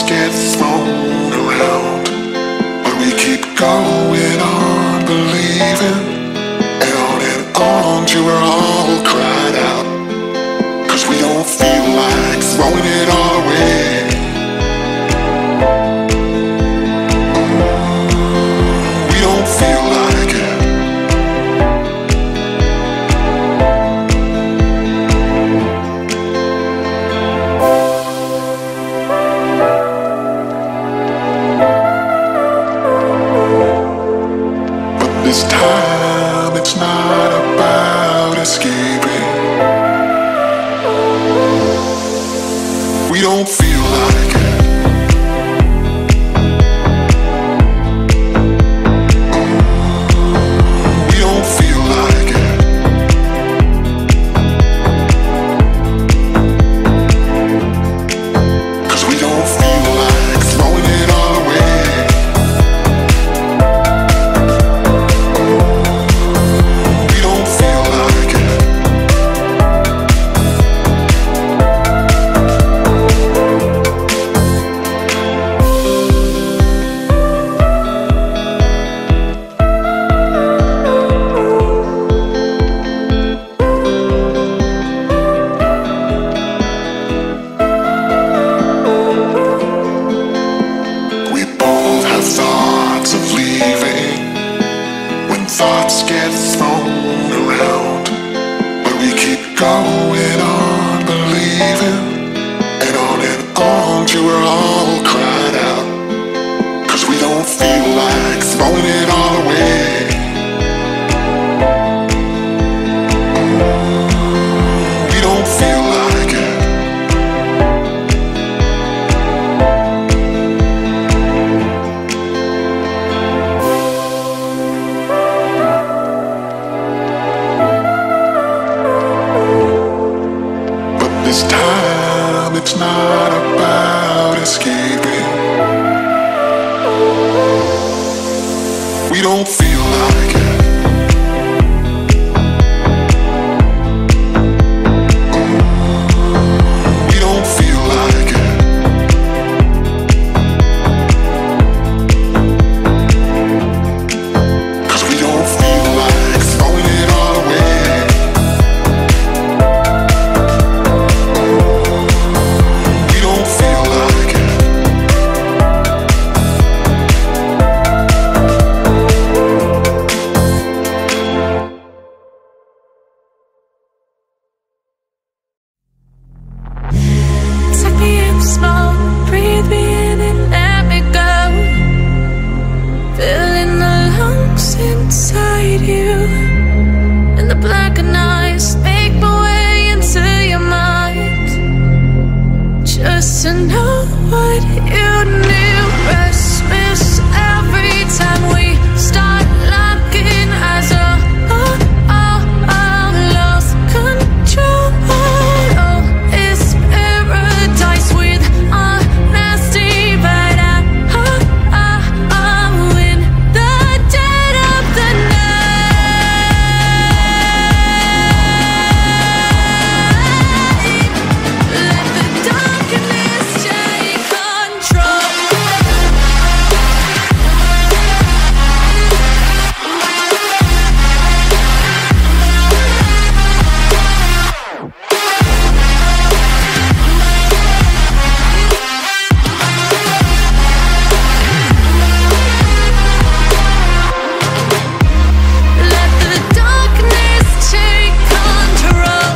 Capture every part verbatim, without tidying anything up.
get thrown around, but we keep going on believing, and on and on till we're all cried out, 'cause we don't feel like throwing it all away. We don't feel like it. This time it's not about escaping. We don't feel like it. We don't feel like it. Cause we don't feel like throwing it all away. Thoughts get thrown around, but we keep going on believing, and on and on till we're all cried out, 'cause we don't feel like throwing it all away. We don't feel like it. This time it's not about escaping. We don't feel like it. We don't feel like it. Cause we don't feel like throwing it all away. To know what you knew, restless every time we start locking eyes. Oh, oh, oh, oh, lost control. Oh, it's paradise with honesty, but I, oh, oh, oh, in the dead of the night, let the darkness take control. Let the darkness take control.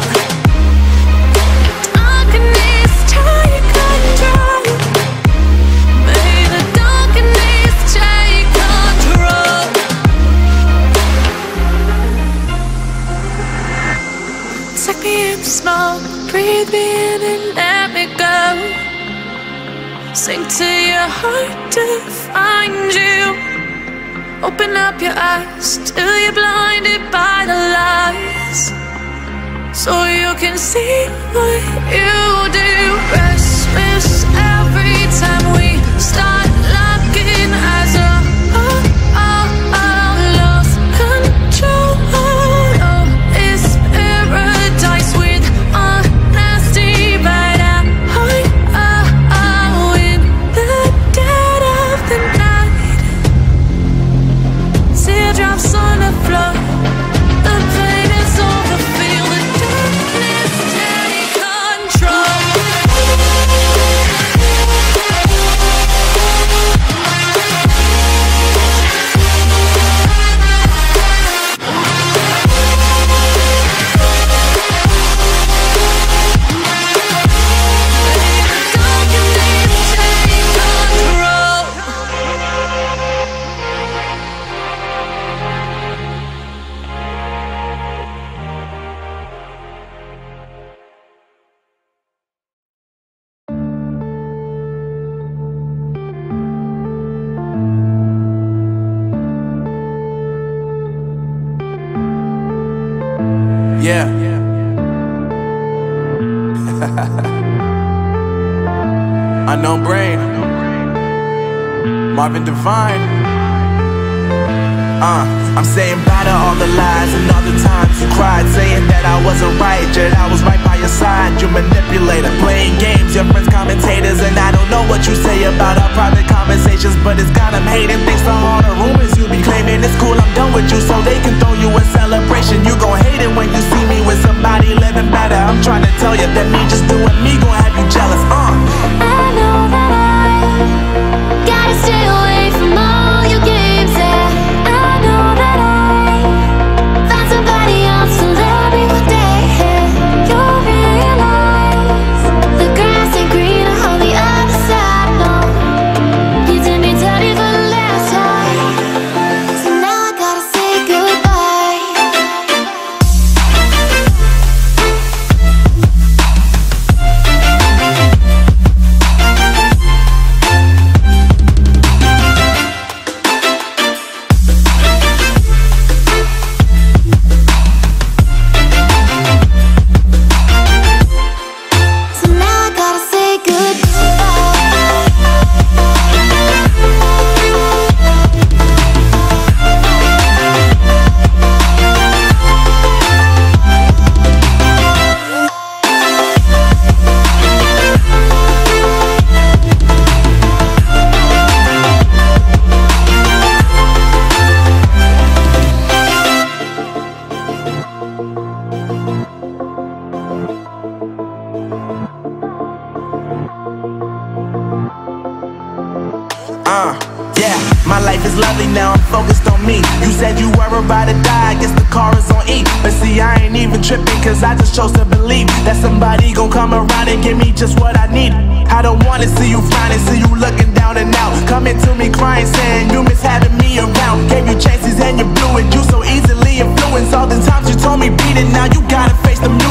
Darkness take control. May the darkness take control. Take me in the smoke, breathe me in and let me go. Sink to your heart to find you. Open up your eyes till you're blinded by the lies, so you can see what you do. Restless every time we start locking eyes. Oh, oh, oh, oh, lost control. Oh, it's paradise with honesty, but I, oh, oh, oh, in the Yeah. Unknown Brain, Marvin Divine. Uh, I'm saying bye to all the lies and all the times you cried, saying that I wasn't right, yet I was right by your side. You manipulator, playing games, your friends commentators, and I don't know what you say about our private conversations, but it's got them hating. Thanks to all the rumors you be claiming. It's cool, I'm done with you, so they can throw you a celebration. You gon' hate it when you see me with somebody living better. I'm trying to tell you that me just doing me gon' have you jealous. Uh. I know that I gotta stay away from all your games, yeah. I know that I found somebody else to love me one day, yeah. You'll realize the grass ain't greener on the other side, no. You did me dirty for the last time, so now I gotta say goodbye. So now I gotta say goodbye. Uh, yeah, my life is lovely now, I'm focused on me. You said you were about to die, I guess the car is on E. But see, I ain't even tripping, cause I just chose to believe that somebody gon' come around and give me just what I need. I don't wanna see you finding, see you looking down and out, coming to me crying, saying you miss having me around. Gave you chances and you blew it, you so easily influenced. All the times you told me beat it, now you gotta face the music.